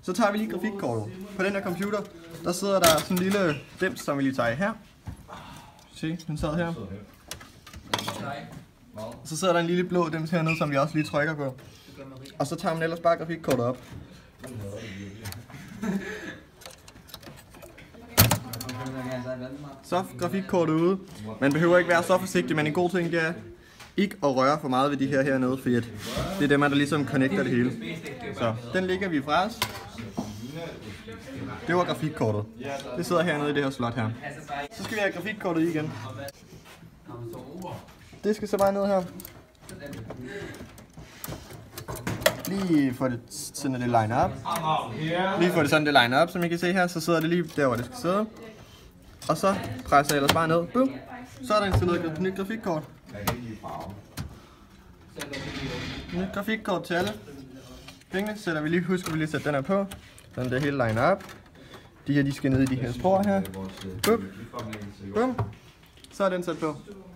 Så tager vi lige grafikkortet. På den her computer, der sidder der sådan en lille dims, som vi lige tager her. Se, den sad her. Så sidder der en lille blå dims hernede, som vi også lige trykker på. Og så tager man ellers bare grafikkortet op. Så er grafikkortet ude. Man behøver ikke være så forsigtig, men en god ting det er ikke at røre for meget ved de her hernede, fordi det er dem, der ligesom connecter det hele. Så den ligger vi fra os. Det var grafikkortet. Det sidder hernede i det her slot her. Så skal vi have grafikkortet i igen. Det skal så bare ned her. Lige få det sådan, at det line up. Lige få det sådan, det line up, som I kan se her. Så sidder det lige der, hvor det skal sidde. Og så presser jeg ellers bare ned. Boom. Så er der installeret et nyt grafikkort. Nyt grafikkort til alle. Pengene sætter vi lige, husker vi lige at sætte den her på. Sådan det hele line up. De her, de skal ned i de her spor her. Boom. Boom. Så er den sat på.